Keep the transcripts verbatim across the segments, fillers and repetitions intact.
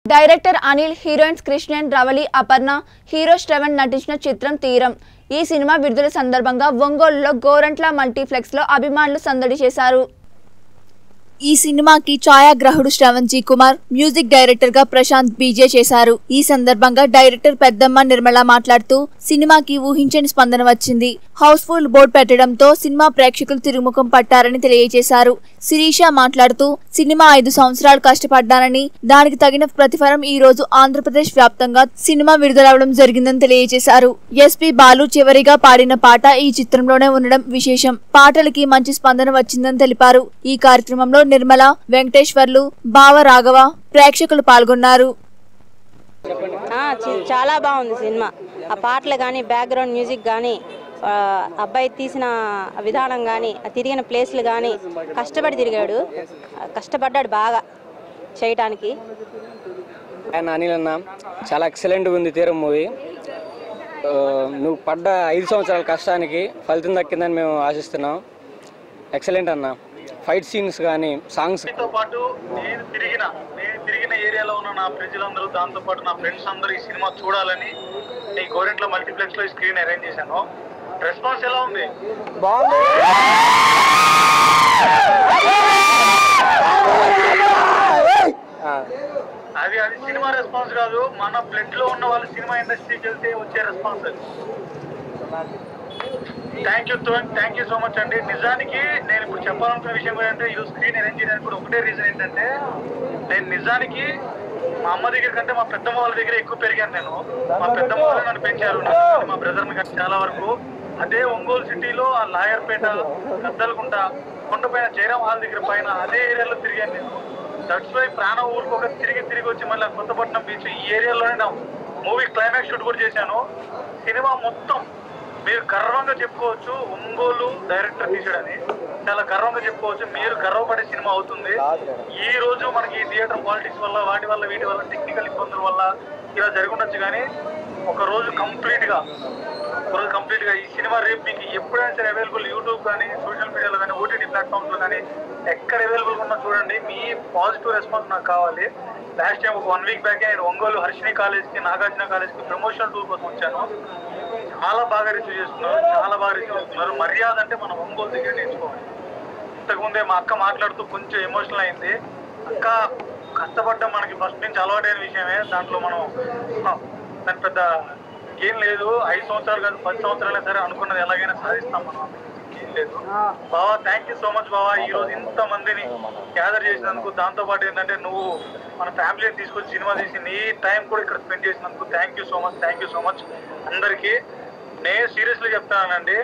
Director Anil, heroines Krishnan, Ravali, Aparna, hero Shravan నటించిన చిత్రం తీరం. ఈ సినిమా విడుదల సందర్భంగా ఒంగోలులో గోరంట్ల మల్టీప్లెక్స్ లో అభిమానులు సందడి చేశారు. ఈ సినిమాకి ఛాయాగ్రాహకుడు Shravan G Kumar, music director గా ప్రశాంత్ బీజే చేశారు. ఈ సందర్భంగా డైరెక్టర్ పెద్దమ్మ నిర్మల మాట్లాడుతూ సినిమాకి ఊహించని స్పందన వచ్చింది. హౌస్ఫుల్ బోర్డు పెట్టడంతో సినిమా ప్రేక్షకులు తిరుగుముఖం పట్టారని తెలియజేశారు. శిరీష మాట్లాడుతూ సినిమా ఐదు సంవత్సరాలు కష్టపడ్డానని, దానికి తగిన ప్రతిఫలం ఈ రోజు ఆంధ్రప్రదేశ్ వ్యాప్తంగా సినిమా విడుదలవడం జరిగిందని తెలియజేశారు. ఎస్పీ బాలు చివరిగా పాడిన పాట ఈ చిత్రంలోనే ఉండడం విశేషం. పాటలకి మంచి స్పందన వచ్చిందని తెలిపారు. ఈ కార్యక్రమంలో నిర్మల, వెంకటేశ్వర్లు, బావ రాఘవ ప్రేక్షకులు పాల్గొన్నారు. చాలా బాగుంది సినిమా. ఆ పాటలు కానీ, బ్యాక్గ్రౌండ్ మ్యూజిక్ కానీ, అబ్బాయి తీసిన విధానం కానీ, తిరిగిన ప్లేస్లు కానీ, కష్టపడి తిరిగాడు, కష్టపడ్డాడు బాగా చేయటానికి. అనిల్ అన్న చాలా ఎక్సలెంట్గా ఉంది తీరం మూవీ. నువ్వు పడ్డ ఐదు సంవత్సరాల కష్టానికి ఫలితం దక్కిందని మేము ఆశిస్తున్నాం. ఎక్సలెంట్ అన్న. ఫైట్ సీన్స్ కానీ, సాంగ్స్ తో పాటు నేను తిరిగిన నేను తిరిగిన ఏరియాలో ఉన్న నా ప్రజలందరూ, దాంతో పాటు నా ఫ్రెండ్స్ అందరూ ఈ సినిమా చూడాలని ఈ గోరెంట్ల మల్టీప్లెక్స్ లో ఈ స్క్రీన్ అరేంజ్ చేశాను. రెస్పాన్స్ ఎలా ఉంది? బాగుంది. అది అది సినిమా రెస్పాన్స్ కాదు, మన బ్లడ్ లో ఉన్న వాళ్ళు సినిమా ఇండస్ట్రీకి వెళ్తే వచ్చే రెస్పాన్స్ అది. Thank you thank you so much అండి. నిజానికి నేను ఇప్పుడు చెప్పాలనుకున్న విషయం ఏంటంటే, ఈ స్క్రీన్ అరేంజ్ చేయడానికి కూడా ఒకటే రీజన్ ఏంటంటే, నేను నిజానికి మా అమ్మ దగ్గర కంటే మా పెద్దమ్మ వాళ్ళ దగ్గర ఎక్కువ పెరిగాను. నేను మా పెద్దమ్మ వాళ్ళు నన్ను పెంచారు, మా బ్రదర్ని కానీ చాలా వరకు. అదే ఒంగోలు సిటీలో ఆ లాయర్పేట, కద్దలకుంట, కొండపైన జయరాం హాల్ దగ్గర పైన అదే ఏరియాలో తిరిగాను నేను. దట్స్ వై ప్రాణ ఊరికి ఒక తిరిగి తిరిగి వచ్చి మళ్ళీ కొత్తపట్నం బీచ్ ఈ ఏరియాలోనే నా మూవీ క్లైమాక్స్ షూట్ కూడా చేశాను. సినిమా మొత్తం మీరు గర్వంగా చెప్పుకోవచ్చు, ఒంగోలు డైరెక్టర్ తీసాడని చాలా గర్వంగా చెప్పుకోవచ్చు. మీరు గర్వపడే సినిమా అవుతుంది. ఈ రోజు మనకి థియేటర్ పాలిటిక్స్ వల్ల, వాటి వల్ల, వీటి వల్ల, టెక్నికల్ ఇబ్బందుల వల్ల ఇలా జరుగుండొచ్చు, కానీ ఒక రోజు కంప్లీట్ గా ఒక రోజు కంప్లీట్ గా ఈ సినిమా రేపు మీకు ఎప్పుడైనా సరే అవైలబుల్, యూట్యూబ్ కానీ, సోషల్ మీడియాలో కానీ, ఓటీటీ ప్లాట్ఫామ్స్ లో కానీ ఎక్కడ అవైలబుల్ ఉన్నా చూడండి. మీ పాజిటివ్ రెస్పాన్స్ నాకు కావాలి. లాస్ట్ టైం ఒక వన్ వీక్ బ్యాక్ నేను ఒంగోలు హర్షిని కాలేజ్కి, నాగార్జున కాలేజ్కి ప్రమోషనల్ టూర్ కోసం వచ్చాను. చాలా బాగా రిసీవ్ చేస్తున్నారు, చాలా బాగా రిసీవ్ చేస్తున్నారు. మర్యాద అంటే మనం ఒంగోలు దగ్గర నేర్చుకోవాలి. ఇంతకుముందే మా అక్క మాట్లాడుతూ కొంచెం ఎమోషనల్ అయింది. అక్క కష్టపడ్డం మనకి ఫస్ట్ నుంచి అలవాటైన విషయమే, దాంట్లో మనం దాని పెద్ద ఏం లేదు. ఐదు సంవత్సరాలు కాదు, పది సంవత్సరాలే సరే, అనుకున్నది ఎలాగైనా సాధిస్తాం మనం, ఏం లేదు. బావా థ్యాంక్ యూ సో మచ్ బావా, ఈ రోజు ఇంత మందిని గ్యాదర్ చేసినందుకు. దాంతో పాటు ఏంటంటే, నువ్వు మన ఫ్యామిలీని తీసుకొచ్చి సినిమా తీసి నీ టైం కూడా ఇక్కడ స్పెండ్ చేసినందుకు thank you so much thank you so much అందరికీ. నేను సీరియస్లీ చెప్తానండి,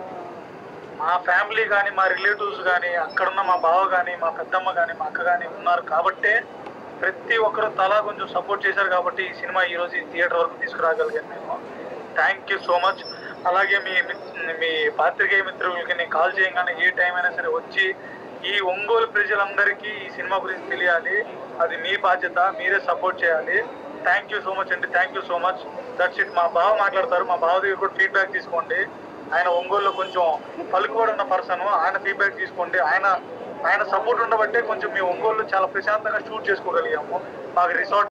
మా ఫ్యామిలీ కానీ, మా రిలేటివ్స్ కానీ, అక్కడున్న మా బావ కానీ, మా పెద్దమ్మ కానీ, మా అక్క కానీ ఉన్నారు కాబట్టే ప్రతి ఒక్కరు తలా కొంచెం సపోర్ట్ చేశారు కాబట్టి ఈ సినిమా ఈరోజు ఈ థియేటర్ వరకు తీసుకురాగలిగాను నేను. Thank you so much. అలాగే మీ మీ పాత్రికేయ మిత్రులకి నేను కాల్ చేయగానే ఏ టైం అయినా సరే వచ్చి ఈ ఒంగోలు ప్రజలందరికీ ఈ సినిమా గురించి తెలియాలి. అది మీ బాధ్యత, మీరే సపోర్ట్ చేయాలి. థ్యాంక్ యూ సో మచ్ అండి, thank you so much. That's it. మా బావ మాట్లాడతారు, మా బావ దగ్గర కూడా ఫీడ్బ్యాక్ తీసుకోండి. ఆయన ఒంగోలులో కొంచెం పలుకుబడి ఉన్న పర్సన్, ఆయన ఫీడ్బ్యాక్ తీసుకోండి. ఆయన ఆయన సపోర్ట్ ఉండబట్టే కొంచెం మీ ఒంగోలు చాలా ప్రశాంతంగా షూట్ చేసుకోగలిగాము. మాకు రిసార్ట్